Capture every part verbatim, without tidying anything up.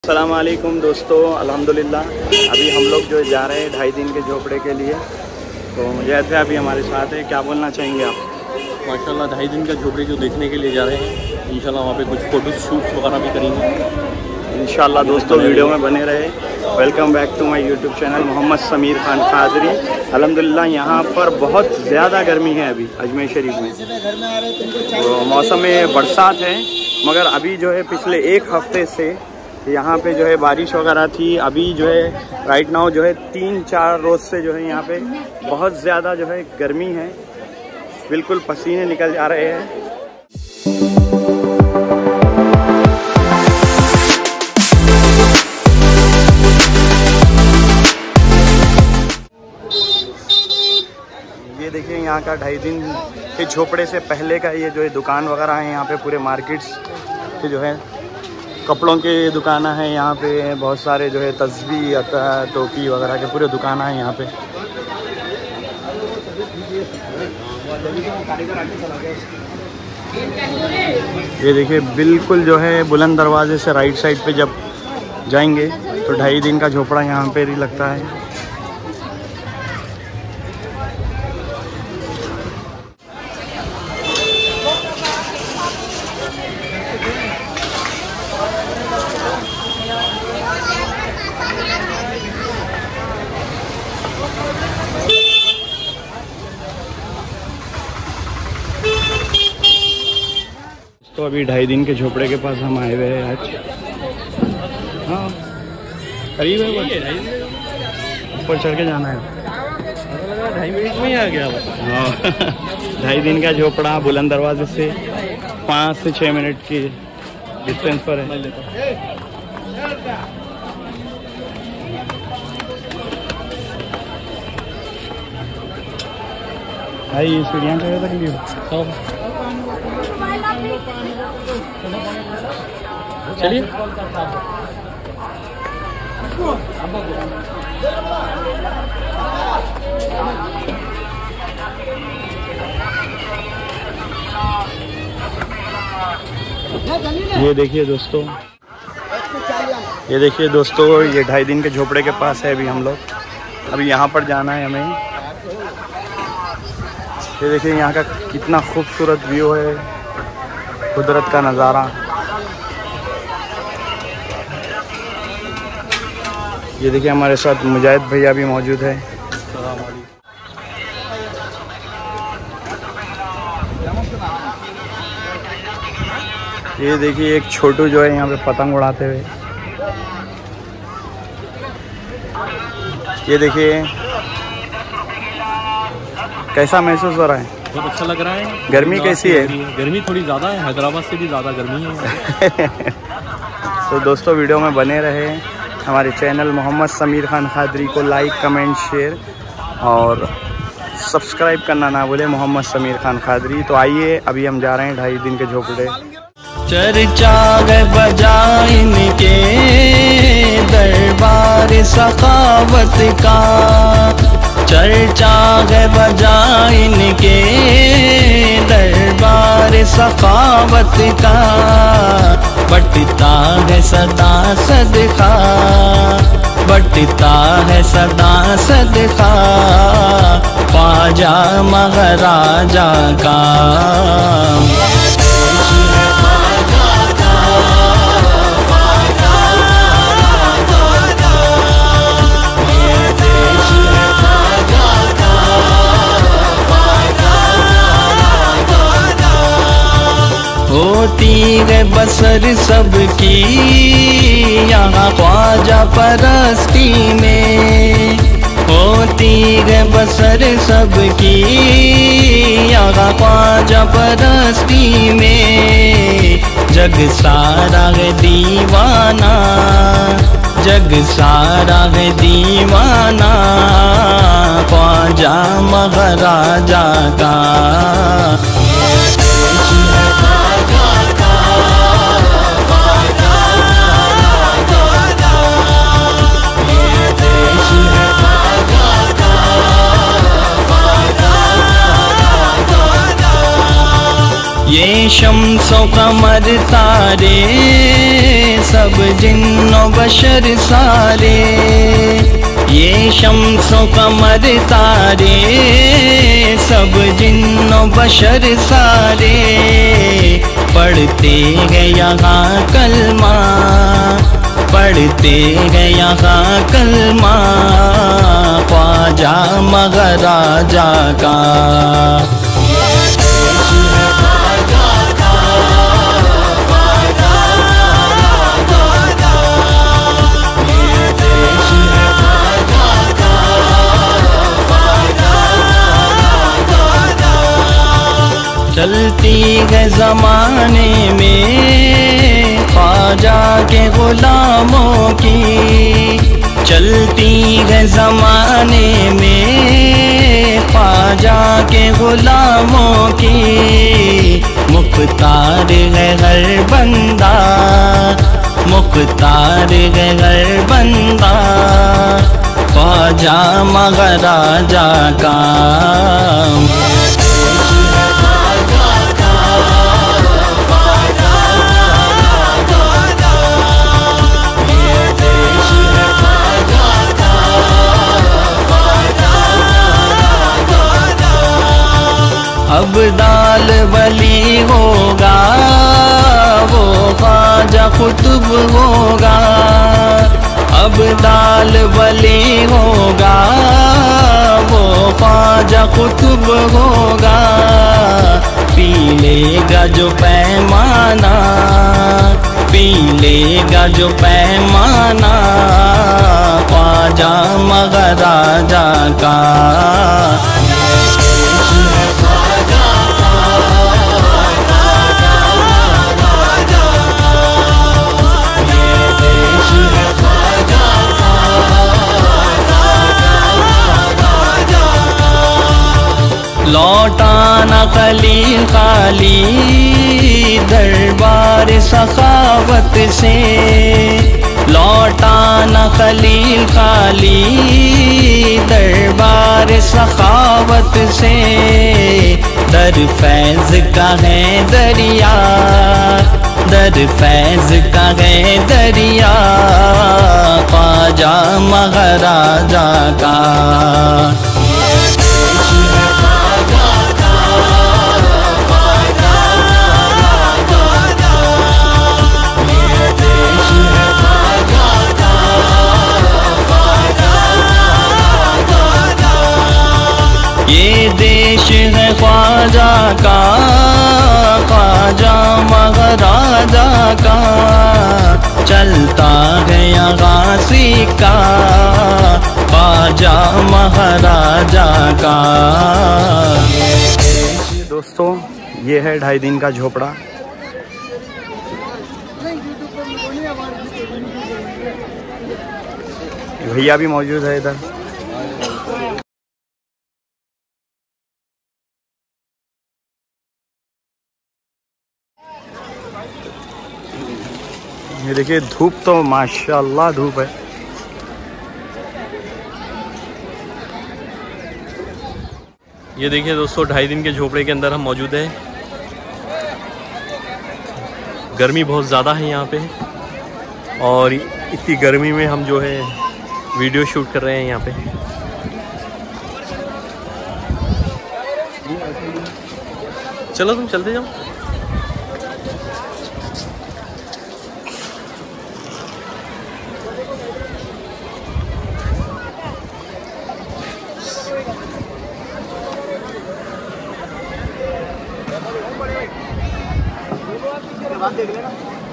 अस्सलाम वालेकुम दोस्तों, अल्हम्दुलिल्लाह अभी हम लोग जो जा रहे हैं ढाई दिन के झोपड़े के लिए। तो जैसे अभी हमारे साथ है, क्या बोलना चाहेंगे आप? माशाल्लाह ढाई दिन का झोपड़ी जो देखने के लिए जा रहे हैं, इंशाल्लाह वहाँ पे कुछ फ़ोटो शूट्स वगैरह भी करेंगे इंशाल्लाह। दोस्तों वीडियो में बने रहे। Welcome back to my YouTube channel Mohammed Sameer Khan Khadri. अल्हम्दुलिल्लाह यहाँ पर बहुत ज़्यादा गर्मी है अभी अजमेर शरीफ में। तो मौसम में बरसात है, मगर अभी जो है पिछले एक हफ्ते से यहाँ पे जो है बारिश वगैरह थी। अभी जो है राइट नाउ जो है तीन चार रोज़ से जो है यहाँ पे बहुत ज़्यादा जो है गर्मी है, बिल्कुल पसीने निकल जा रहे हैं। ये देखिए यहाँ का ढाई दिन के झोपड़े से पहले का ये जो है दुकान वगैरह है यहाँ पे, पूरे मार्केट्स के जो है कपड़ों के दुकान है यहाँ पे, बहुत सारे जो है तस्बीह आता है, टोपी वगैरह के पूरे दुकान है यहाँ पे। ये देखिए बिल्कुल जो है बुलंद दरवाजे से राइट साइड पे जब जाएंगे तो ढाई दिन का झोपड़ा यहाँ पे ही लगता है। तो अभी ढाई दिन के झोपड़े के पास हम आए हुए हैं आज। हाँ करीब है, ऊपर चढ़ के जाना है। ढाई मिनट में ही आ गया। हाँ ढाई दिन का झोपड़ा बुलंद दरवाजे से पाँच से छः मिनट की डिस्टेंस पर है। भाई ये सीढ़ियाँ चढ़े तक भी चलिए। ये देखिए दोस्तों, ये देखिए दोस्तों, ये ढाई दिन के झोपड़े के पास है अभी हम लोग। अभी यहाँ पर जाना है हमें। ये देखिए यहाँ का कितना खूबसूरत व्यू है, कुदरत का नज़ारा। ये देखिए हमारे साथ मुजाहिद भैया भी मौजूद है। ये देखिए एक छोटू जो है यहाँ पे पतंग उड़ाते हुए। ये देखिए कैसा महसूस हो रहा है? बहुत अच्छा लग रहा है। गर्मी कैसी है? गर्मी थोड़ी ज़्यादा है, हैदराबाद से भी ज़्यादा गर्मी है। तो दोस्तों वीडियो में बने रहे। हमारे चैनल मोहम्मद समीर खान खादरी को लाइक कमेंट शेयर और सब्सक्राइब करना ना भूले, मोहम्मद समीर खान खादरी। तो आइए अभी हम जा रहे हैं ढाई दिन के झोपड़े। चर्चा गए बजाइन के दरबार सखावत का, चर्चा गए बजाइन के दरबार सखावत का, बटता है सदा सदका, बटता है सदा सदका, ख्वाजा महाराजा का। होती है बसर सबकी यहाँ ख्वाजा परस्ती में, होती है बसर सबकी यहाँ ख्वाजा परस्ती में। जग सारा है दीवाना, जग सारा है दीवाना, ख्वाजा महाराजा का। ये शम्सो कमर तारे सब जिन्नो बशर सारे, ये शम्सो कमर तारे सब जिन्नो बशर सारे, पढ़ते हैं यहाँ कलमा, पढ़ते हैं यहाँ कलमा, ख्वाजा महाराजा का। चलती है ज़माने में ख्वाजा के ग़ुलामों की, चलती है ज़माने में ख्वाजा के ग़ुलामों की, मुख्तार है हर बंदा, मुख्तार है हर बंदा, ख्वाजा महाराजा का। अब दाल वली होगा वो ख्वाजा कुतुब होगा, अब दाल वली होगा वो ख्वाजा कुतुब होगा, पी लेगा जो पैमाना, पी लेगा जो पैमाना, ख्वाजा महाराजा का। लौटाना खलील खाली दरबार सखावत से, लौटाना खलील खाली दरबार सखावत से, दर फैज़ का है दरिया, दर फैज़ का है दरिया, ख्वाजा महाराजा का। ये देश है ख्वाजा का, ख्वाजा महाराजा का, चलता है यहाँ सिक्का, ख्वाजा महाराजा का। दोस्तों ये है ढाई दिन का झोपड़ा। भैया भी मौजूद है इधर। ये देखिए धूप तो माशाल्लाह धूप है। ये देखिए दोस्तों ढाई दिन के झोपड़े के अंदर हम मौजूद हैं। गर्मी बहुत ज़्यादा है यहाँ पे और इतनी गर्मी में हम जो है वीडियो शूट कर रहे हैं यहाँ पे। चलो तुम चलते जाओ। देख लेना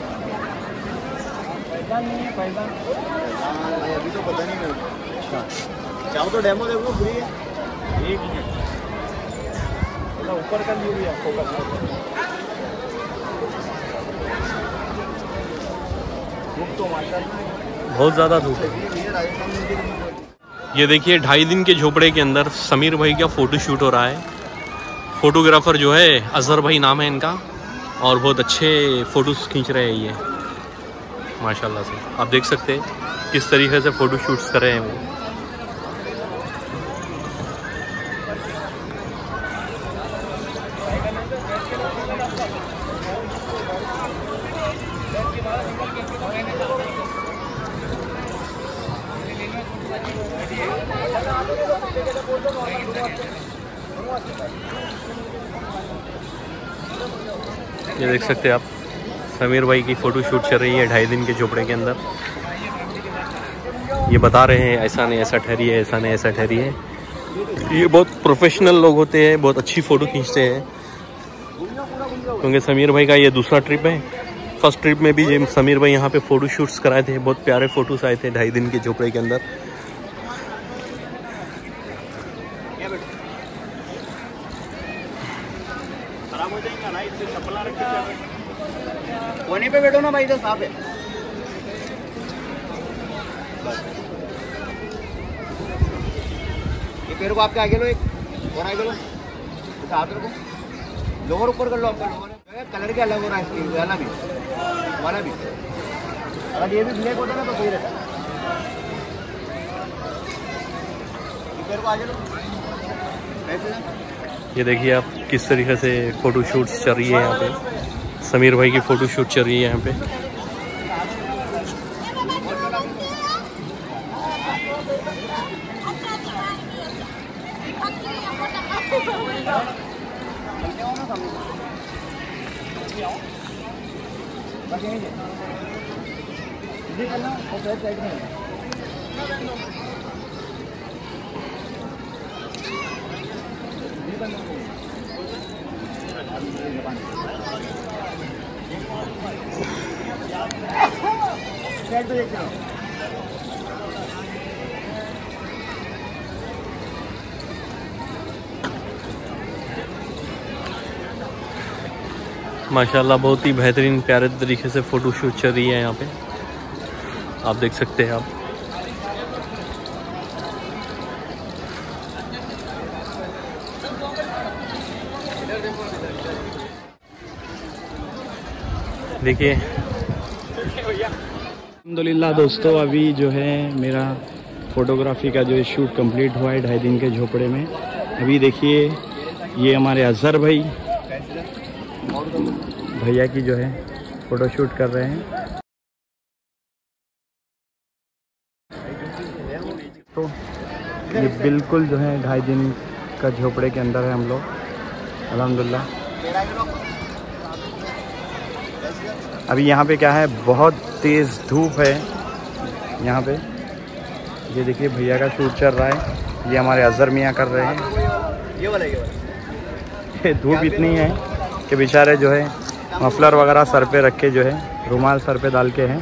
अभी तो पता नहीं। अच्छा चाहो तो डेमो देखो फ्री है। एक मिनट ऊपर का व्यू भी आपको धूप तो माशाल्लाह बहुत ज़्यादा धूप है। ये देखिए ढाई दिन के झोपड़े के अंदर समीर भाई का फ़ोटो शूट हो रहा है। फ़ोटोग्राफ़र जो है अजहर भाई नाम है इनका और बहुत अच्छे फ़ोटोज़ खींच रहे हैं ये माशाल्लाह से। आप देख सकते हैं किस तरीके से फ़ोटो शूट्स कर रहे हैं वो। ये देख सकते हैं आप, समीर भाई की फ़ोटो शूट चल रही है ढाई दिन के झोपड़े के अंदर। ये बता रहे हैं ऐसा नहीं ऐसा ठहरी है, ऐसा नहीं ऐसा ठहरी है। ये बहुत प्रोफेशनल लोग होते हैं, बहुत अच्छी फ़ोटो खींचते हैं। क्योंकि समीर भाई का ये दूसरा ट्रिप है। फर्स्ट ट्रिप में भी ये समीर भाई यहाँ पे फ़ोटो शूट्स कराए थे, बहुत प्यारे फ़ोटोज़ आए थे ढाई दिन के झोपड़े के अंदर। खराब हो जाएगा ना, इससे चप्पल रख के कोने पे बैठो ना भाई, इधर साफ है। ये पैर को आपके आगे लो, एक और आगे लो, हाथ रखो, लोअर ऊपर कर लो। आपका लोअर कलर के अलग हो रहा है, इसकी वाला भी वाला भी। अगर ये भी ब्लैक होता ना तो सही रहता। ये पैर को आगे लो, ऐसे ना। ये देखिए आप किस तरीके से फ़ोटो शूट्स चल रही है यहाँ पे। समीर भाई की फ़ोटो शूट चल रही है यहाँ पे। माशाल्लाह बहुत ही बेहतरीन प्यारे तरीके से फ़ोटो शूट चल रही है यहाँ पे, आप देख सकते हैं आप। देखिए अल्हम्दुलिल्लाह दोस्तों, अभी जो है मेरा फ़ोटोग्राफी का जो शूट कंप्लीट हुआ है ढाई दिन के झोपड़े में। अभी देखिए ये हमारे अजहर भाई भैया की जो है फ़ोटो शूट कर रहे हैं। तो ये बिल्कुल जो है ढाई दिन का झोपड़े के अंदर है हम लोग, अल्हम्दुलिल्लाह। अभी यहाँ पे क्या है, बहुत तेज़ धूप है यहाँ पे। ये देखिए भैया का शूट चल रहा है, ये हमारे अजहर मियाँ कर रहे हैं। ये वाला ये वाला ये धूप इतनी है कि बेचारे जो है मफलर वगैरह सर पे रख के जो है रुमाल सर पे डाल के हैं।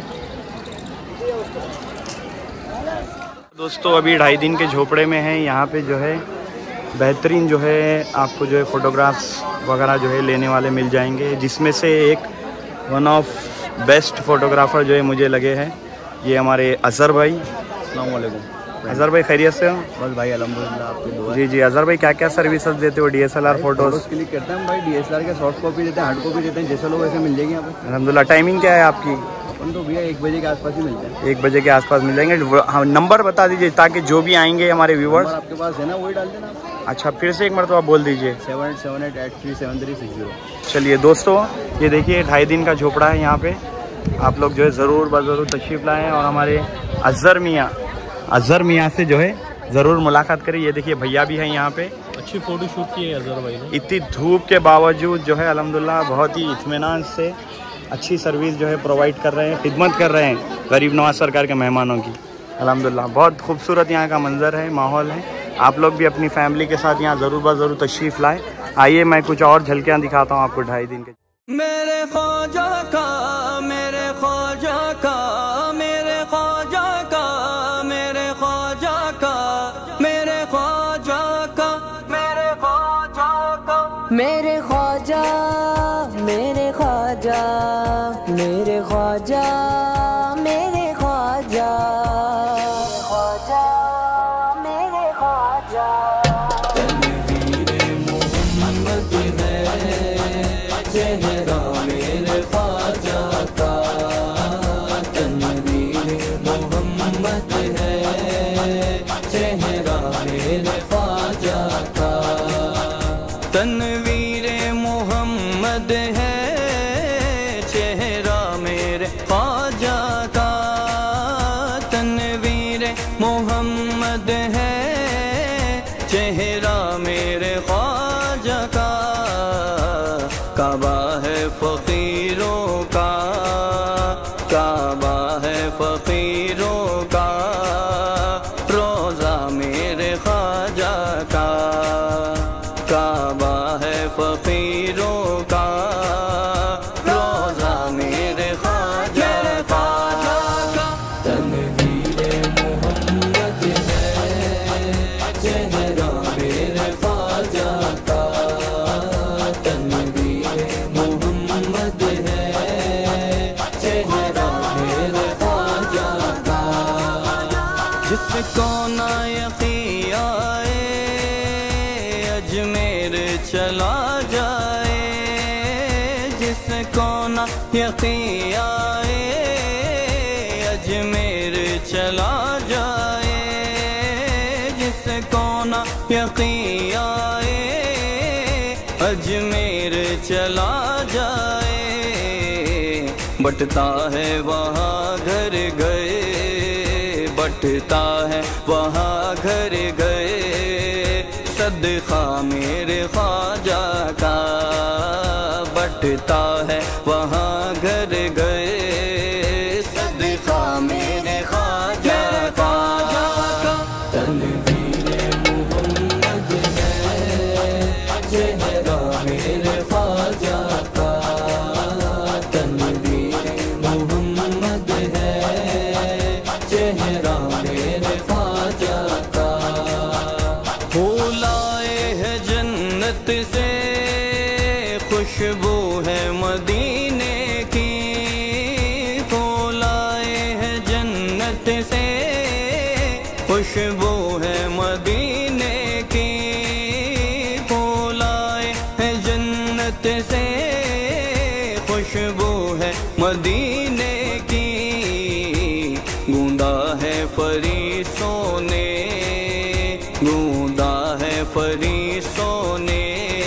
दोस्तों अभी ढाई दिन के झोपड़े में हैं, यहाँ पे जो है बेहतरीन जो है आपको जो है फ़ोटोग्राफ्स वगैरह जो है लेने वाले मिल जाएंगे, जिसमें से एक वन ऑफ बेस्ट फ़ोटोग्राफ़र जो है मुझे लगे हैं ये हमारे अजहर भाई। अस्सलाम वालेकुम। अजहर भाई खैरियत से हो? बस भाई अल्हम्दुलिल्लाह, आपकी दुआ। जी जी अजहर भाई क्या क्या सर्विसेज देते हो D S L R photos? Photos click करते हैं हम भाई, डी एस एल आर के सॉफ्ट कॉपी देते हैं, हार्ड कॉपी देते हैं, जैसे लोग वैसे मिल जाएंगे यहाँ पे। अल्हम्दुलिल्लाह। टाइमिंग क्या है आपकी? अपन तो भैया एक बजे के आसपास ही मिलते हैं। एक बजे के आसपास मिल जाएंगे। हाँ, नंबर बता दीजिए ताकि जो भी आएंगे हमारे व्यूवर्स। आपके पास है ना, वही डाल देना आप। अच्छा फिर से एक मरतबा बोल दीजिए। Seven eight seven eight eight three seven three six zero. चलिए दोस्तों ये देखिए ढाई दिन का झोपड़ा है यहाँ पे, आप लोग जो है ज़रूर ब-ज़रूर तशरीफ़ लाएँ और हमारे अजहर मियाँ अजहर मियाँ से जो है ज़रूर मुलाकात करें। ये देखिए भैया भी हैं यहाँ पे, अच्छी फ़ोटो शूट की है अजहर भाई ने। इतनी धूप के बावजूद जो है अल्हम्दुलिल्लाह बहुत ही इत्मीनान से अच्छी सर्विस जो है प्रोवाइड कर रहे हैं, खिदमत कर रहे हैं गरीब नवाज सरकार के मेहमानों की। अल्हम्दुलिल्लाह बहुत खूबसूरत यहाँ का मंज़र है, माहौल है। आप लोग भी अपनी फैमिली के साथ यहाँ ज़रूर ब ज़रूर तशरीफ़ लाएँ। आइए मैं कुछ और झलकियाँ दिखाता हूँ आपको ढाई दिन के। मेरे ख्वाजा का मेरे ख्वाजा का मेरे ख्वाजा का मेरे ख्वाजा का मेरे ख्वाजा का मेरे ख्वाजा का मेरे ख्वाजा मेरे ख्वाजा मेरे ख्वाजा मेरे ख्वाजा ख्वाजा मेरे ख्वाजा चेहरा मेरे ख्वाजा का तनवीर मोहम्मद है, चेहरा मेरे ख्वाजा का तनवीर मोहम्मद है, चेहरा मेरे ख्वाजा का तनवीर मोहम्मद है। फकीरों का, रोज़ा मेरे ख्वाजा का, काबा है फकीरों का, रोज़ा मेरे ख्वाजा का, तनवीर मोहम्मद है चेहरा मेरे ख्वाजा का, तनवीर मोहम्मद है चेहरा मेरे ख्वाजा का, जिसको ना यकीन आए अजमेर चला जाए, जिसको ना यकीन आए अजमेर चला जाए, जिसको ना यकीन आए अजमेर चला जाए, बटता है वहाँ घर गए, बटता है वहाँ घर गए, सदका मेरे ख्वाजा का, बटता है वहाँ घर गए, सदका मेरे ख्वाजा का, तनवीर मोहम्मद है चेहरा मेरे ख्वाजा का, तनवीर मोहम्मद है चेहरा मेरे ख्वाजा का, लाए है जन्नत से खुशबू है मदीने की, को लाए है जन्नत से खुशबू है मदीने की, को लाए है जन्नत से खुशबू है मदीने की, गूंदा है फरीसों ने, गूंदा है फरीसों ने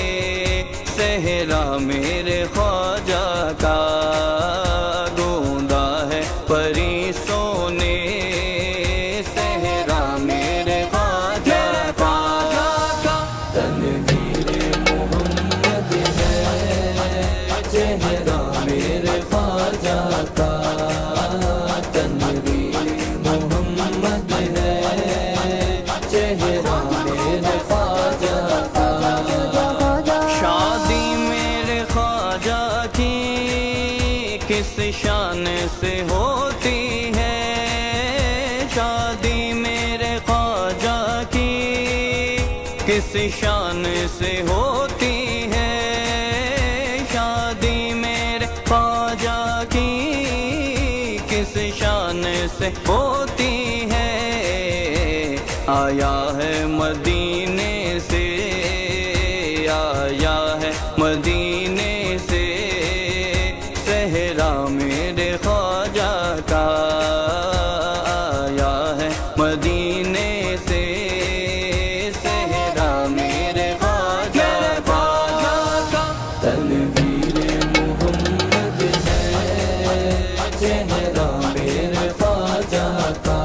सहरा मेरे ख्वाजा का, गूंदा है फरीसों ने सहरा मेरे ख्वाजा का, तनवीर मोहम्मद है चेहरा मेरे ख्वाजा का, तनवीर मोहम्मद है चेहरा मेरे ख्वाजा का, शादी मेरे ख्वाजा की किस शान से होती है, शादी मेरे ख्वाजा की किस शान से होती है, शादी मेरे ख्वाजा की किस शान से होती है, आया है मदीने से, आया है मदीने से सहरा मेरे ख्वाजा का, आया है मदीने से सहरा मेरे ख्वाजा का, तनवीर मोहम्मद है चेहरा मेरे ख्वाजा का,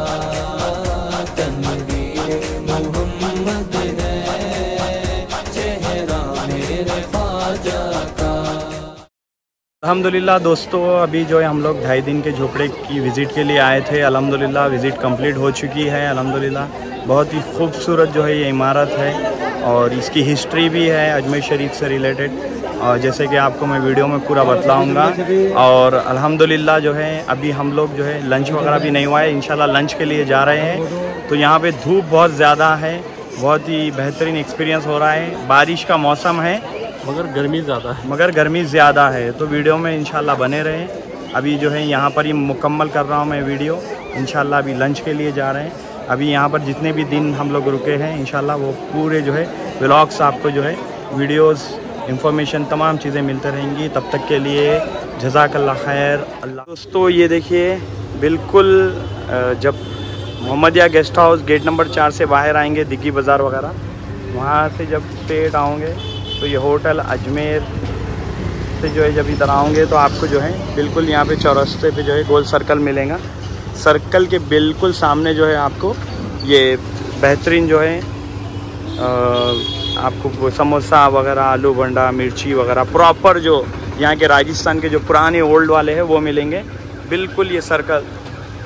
तनवीर मोहम्मद है चेहरा मेरे ख्वाजा का। अल्हम्दुलिल्लाह दोस्तों, अभी जो है हम लोग ढाई दिन के झोपड़े की विज़िट के लिए आए थे। अल्हम्दुलिल्लाह विज़िट कंप्लीट हो चुकी है। अल्हम्दुलिल्लाह बहुत ही खूबसूरत जो है ये इमारत है और इसकी हिस्ट्री भी है अजमेर शरीफ से रिलेटेड, और जैसे कि आपको मैं वीडियो में पूरा बतलाऊँगा। और अल्हम्दुलिल्लाह जो है अभी हम लोग जो है लंच वगैरह भी नहीं हुआ है, इंशाल्लाह लंच के लिए जा रहे हैं। तो यहाँ पे धूप बहुत ज़्यादा है, बहुत ही बेहतरीन एक्सपीरियंस हो रहा है। बारिश का मौसम है मगर गर्मी ज़्यादा है मगर गर्मी ज़्यादा है तो वीडियो में इंशाल्लाह बने रहें। अभी जो है यहाँ पर ही मुकम्मल कर रहा हूँ मैं वीडियो। इंशाल्लाह अभी लंच के लिए जा रहे हैं। अभी यहाँ पर जितने भी दिन हम लोग रुके हैं इंशाल्लाह वो पूरे जो है व्लॉग्स आपको जो है वीडियोस इंफॉर्मेशन तमाम चीज़ें मिलते रहेंगी। तब तक के लिए जज़ाकल्लाह खैर। अल्लाह। दोस्तों ये देखिए बिल्कुल जब Mohammadia guest house gate number चार से बाहर आएंगे, दिग्गी बाज़ार वगैरह, वहाँ से जब स्ट्रेट आओगे तो ये होटल अजमेर से जो है जब इधर आओगे तो आपको जो है बिल्कुल यहाँ पे चौरस्ते पे जो है गोल सर्कल मिलेगा। सर्कल के बिल्कुल सामने जो है आपको ये बेहतरीन जो है आ, आपको समोसा वगैरह, आलू बंडा, मिर्ची वगैरह प्रॉपर जो यहाँ के राजस्थान के जो पुराने ओल्ड वाले हैं वो मिलेंगे। बिल्कुल ये सर्कल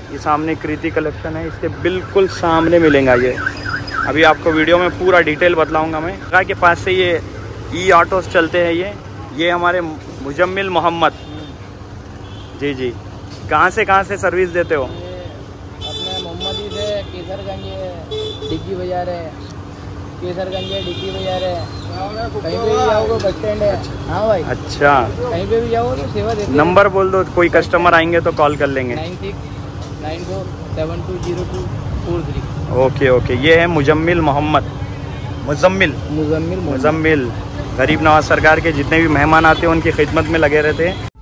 ये सामने कृति कलेक्शन है, इसके बिल्कुल सामने मिलेगा ये। अभी आपको वीडियो में पूरा डिटेल बतलाऊंगा मैं। जगह के पास से ये ई ऑटोस चलते हैं। ये ये हमारे मुजम्मिल मोहम्मद जी जी। कहाँ से कहाँ से सर्विस देते हो? अपने मोहम्मदी से केसरगंज है, डिग्गी बाजार है, केसरगंज है, डिग्गी बाजार है, कहीं पे भी जाओगे बस स्टैंड है। हाँ भाई। अच्छा, कहीं पे भी जाओगे तो सेवा देते हैं। नंबर बोल दो, कोई कस्टमर आएंगे तो कॉल कर लेंगे। Nine six nine four seven two zero two four three. Okay okay. ये है मुजम्मिल मोहम्मद, मुजम्मिल मुजम्मिल मुजम्मिल गरीब नवाज सरकार के जितने भी मेहमान आते हैं उनकी खिदमत में लगे रहते हैं।